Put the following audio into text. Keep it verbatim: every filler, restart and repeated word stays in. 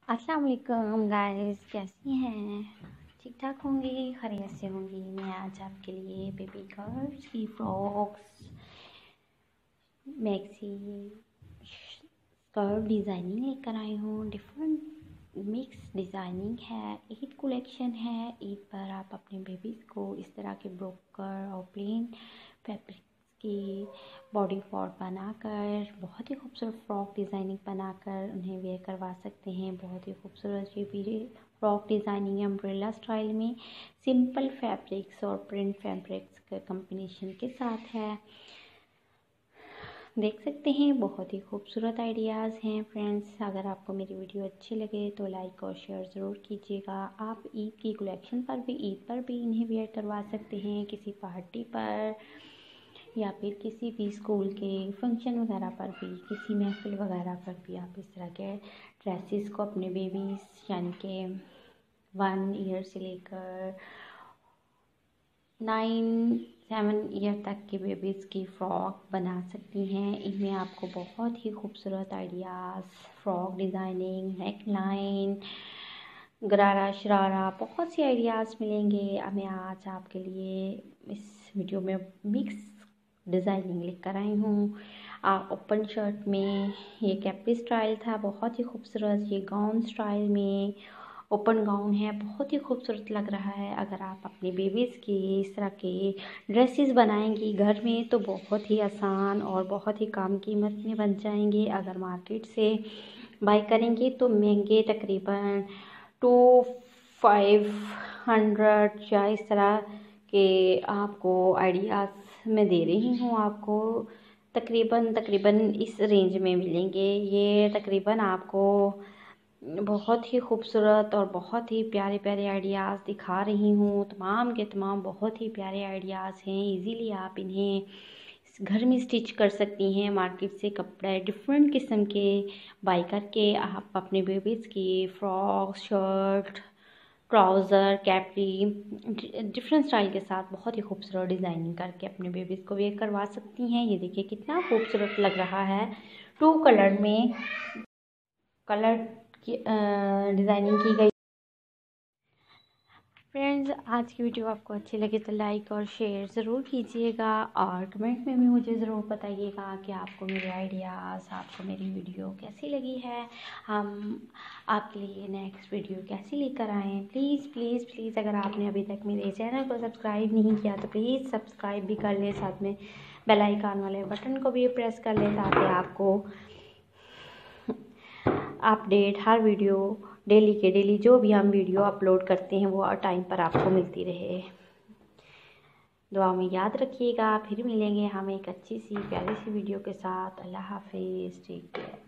अस्सलाम वालेकुम गाइस, कैसी हैं? ठीक ठाक होंगी, खैरियत से होंगी। मैं आज आपके लिए बेबी गर्ल्स की फ्रॉक्स, मैक्सी, स्कर्ट डिज़ाइनिंग लेकर आई हूँ। डिफरेंट मिक्स डिज़ाइनिंग है। ईद कलेक्शन है। ईद पर आप अपने बेबीज़ को इस तरह के ब्रोकर और प्लेन फैब्रिक की बॉडी पॉट बनाकर बहुत ही खूबसूरत फ्रॉक डिज़ाइनिंग बनाकर उन्हें वेयर करवा सकते हैं। बहुत ही खूबसूरत ये भी फ्रॉक डिज़ाइनिंग अम्ब्रेला स्टाइल में सिंपल फैब्रिक्स और प्रिंट फैब्रिक्स के कॉम्बिनेशन के साथ है। देख सकते हैं, बहुत ही खूबसूरत आइडियाज़ हैं फ्रेंड्स। अगर आपको मेरी वीडियो अच्छी लगे तो लाइक और शेयर ज़रूर कीजिएगा। आप ईद की कलेक्शन पर भी ईद पर भी इन्हें वेयर करवा सकते हैं, किसी पार्टी पर या फिर किसी भी स्कूल के फंक्शन वगैरह पर भी, किसी महफिल वगैरह पर भी आप इस तरह के ड्रेसेस को अपने बेबीज़ यानी कि वन ईयर से लेकर नाइन सेवन ईयर तक के बेबीज़ की फ़्रॉक बना सकती हैं। इनमें आपको बहुत ही खूबसूरत ideas, frock designing, neckline, gharara sharara, बहुत सी आइडियाज़ मिलेंगे। अब मैं आज आपके लिए इस वीडियो में मिक्स डिज़ाइनिंग लेकर आई हूँ। ओपन शर्ट में ये कैप्री स्टाइल था, बहुत ही खूबसूरत। ये गाउन स्टाइल में ओपन गाउन है, बहुत ही खूबसूरत लग रहा है। अगर आप अपनी बेबीज़ की इस तरह के ड्रेसेस बनाएंगी घर में तो बहुत ही आसान और बहुत ही कम कीमत में बन जाएंगे। अगर मार्केट से बाय करेंगे तो महंगे, तकरीबन टू फाइव हंड्रेड या इस तरह के आपको आइडियाज़ मैं दे रही हूँ। आपको तकरीबन तकरीबन इस रेंज में मिलेंगे। ये तकरीबन आपको बहुत ही खूबसूरत और बहुत ही प्यारे प्यारे आइडियाज़ दिखा रही हूँ। तमाम के तमाम बहुत ही प्यारे आइडियाज़ हैं। इजीली आप इन्हें घर में स्टिच कर सकती हैं। मार्केट से कपड़े डिफरेंट किस्म के बाई करके आप अपने बेबीज़ की frock, shirt, trouser, capri different style के साथ बहुत ही खूबसूरत डिज़ाइनिंग करके अपने बेबीज़ को वेयर करवा सकती हैं। ये देखिए कितना खूबसूरत लग रहा है। टू कलर में कलर की डिज़ाइनिंग की गई। फ्रेंड्स, आज की वीडियो आपको अच्छी लगे तो लाइक और शेयर ज़रूर कीजिएगा और कमेंट में भी मुझे ज़रूर बताइएगा कि आपको मेरे आइडियाज़, आपको मेरी वीडियो कैसी लगी है। हम आपके लिए नेक्स्ट वीडियो कैसी लेकर आएँ। प्लीज़ प्लीज़ प्लीज़ अगर आपने अभी तक मेरे चैनल को सब्सक्राइब नहीं किया तो प्लीज़ सब्सक्राइब भी कर लें, साथ में बेल आइकन वाले बटन को भी प्रेस कर लें ताकि आपको अपडेट हर वीडियो डेली के डेली जो भी हम वीडियो अपलोड करते हैं वो टाइम पर आपको मिलती रहे। दुआ में याद रखिएगा। फिर मिलेंगे हम एक अच्छी सी प्यारी सी वीडियो के साथ। अल्लाह हाफिज़। Take care.